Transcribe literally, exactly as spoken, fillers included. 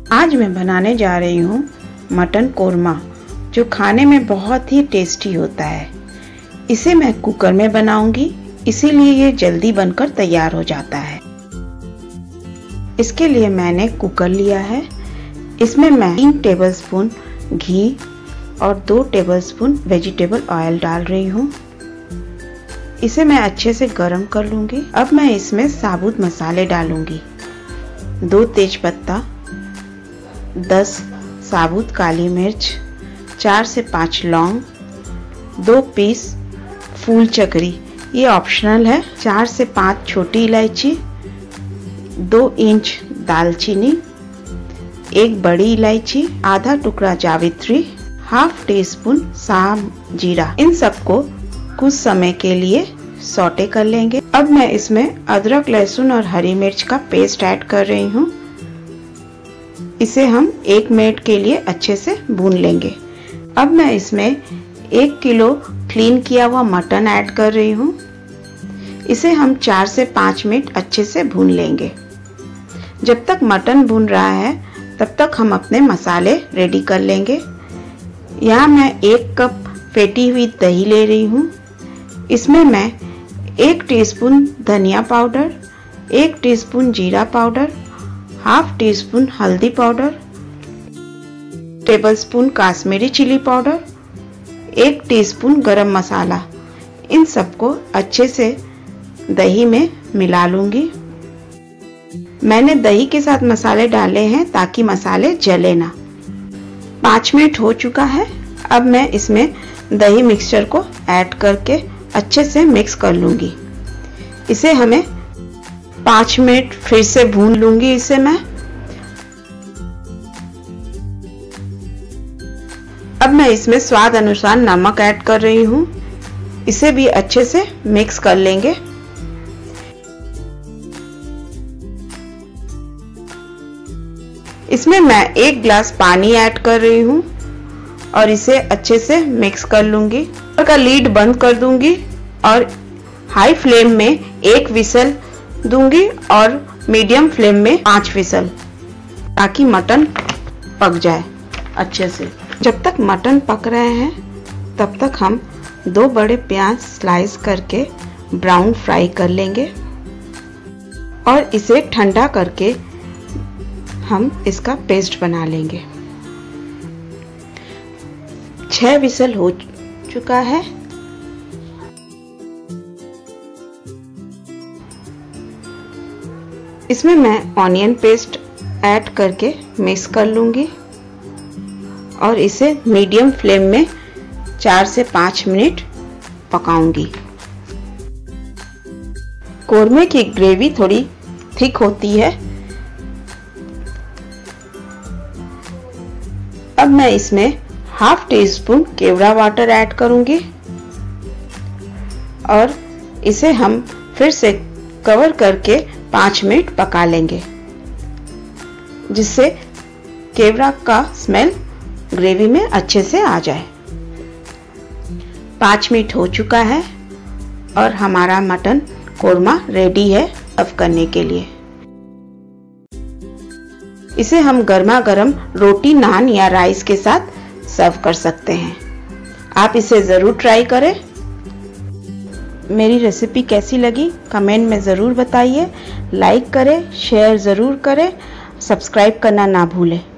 आज मैं बनाने जा रही हूँ मटन कोरमा, जो खाने में बहुत ही टेस्टी होता है। इसे मैं कुकर में बनाऊंगी, इसीलिए ये जल्दी बनकर तैयार हो जाता है। इसके लिए मैंने कुकर लिया है। इसमें मैं तीन टेबलस्पून घी और दो टेबलस्पून वेजिटेबल ऑयल डाल रही हूँ। इसे मैं अच्छे से गरम कर लूँगी। अब मैं इसमें साबुत मसाले डालूँगी। दो तेजपत्ता, दस साबुत काली मिर्च, चार से पाँच लौंग, दो पीस फूल चक्री, ये ऑप्शनल है, चार से पाँच छोटी इलायची, दो इंच दालचीनी, एक बड़ी इलायची, आधा टुकड़ा जावित्री, हाफ टी स्पून साम जीरा। इन सबको कुछ समय के लिए सौटे कर लेंगे। अब मैं इसमें अदरक, लहसुन और हरी मिर्च का पेस्ट ऐड कर रही हूँ। इसे हम एक मिनट के लिए अच्छे से भून लेंगे। अब मैं इसमें एक किलो क्लीन किया हुआ मटन ऐड कर रही हूँ। इसे हम चार से पाँच मिनट अच्छे से भून लेंगे। जब तक मटन भून रहा है तब तक हम अपने मसाले रेडी कर लेंगे। यहाँ मैं एक कप फेटी हुई दही ले रही हूँ। इसमें मैं एक टीस्पून धनिया पाउडर, एक टीस्पून जीरा पाउडर, हाफ टी स्पून हल्दी powder, tablespoon Kashmiri chilli powder, एक टीस्पून गरम मसाला, इन सबको अच्छे से दही में मिला लूंगी। मैंने दही के साथ मसाले डाले हैं ताकि मसाले जले ना। पाँच मिनट हो चुका है। अब मैं इसमें दही मिक्सचर को ऐड करके अच्छे से मिक्स कर लूंगी। इसे हमें पाँच मिनट फिर से भून लूंगी। इसे मैं अब मैं इसमें स्वाद अनुसार नमक ऐड कर रही हूँ। इसे भी अच्छे से मिक्स कर लेंगे। इसमें मैं एक गिलास पानी ऐड कर रही हूँ और इसे अच्छे से मिक्स कर लूंगी। कुकर का लीड बंद कर दूंगी और हाई फ्लेम में एक विसल दूंगी और मीडियम फ्लेम में पांच विसल, ताकि मटन पक जाए अच्छे से। जब तक मटन पक रहे हैं तब तक हम दो बड़े प्याज स्लाइस करके ब्राउन फ्राई कर लेंगे और इसे ठंडा करके हम इसका पेस्ट बना लेंगे। छह विसल हो चुका है। इसमें मैं ऑनियन पेस्ट ऐड करके मिक्स कर लूंगी और इसे मीडियम फ्लेम में चार से पाँच मिनट पकाऊंगी। कोरमे की ग्रेवी थोड़ी थिक होती है। अब मैं इसमें half teaspoon kewra water add करूंगी और इसे हम फिर से कवर करके पाँच मिनट पका लेंगे, जिससे केवड़ा का स्मेल ग्रेवी में अच्छे से आ जाए। पाँच मिनट हो चुका है और हमारा मटन कोरमा रेडी है सर्व करने के लिए। इसे हम गर्मा गर्म रोटी, नान या राइस के साथ सर्व कर सकते हैं। आप इसे ज़रूर ट्राई करें। मेरी रेसिपी कैसी लगी कमेंट में ज़रूर बताइए। लाइक करें, शेयर ज़रूर करें, सब्सक्राइब करना ना भूलें।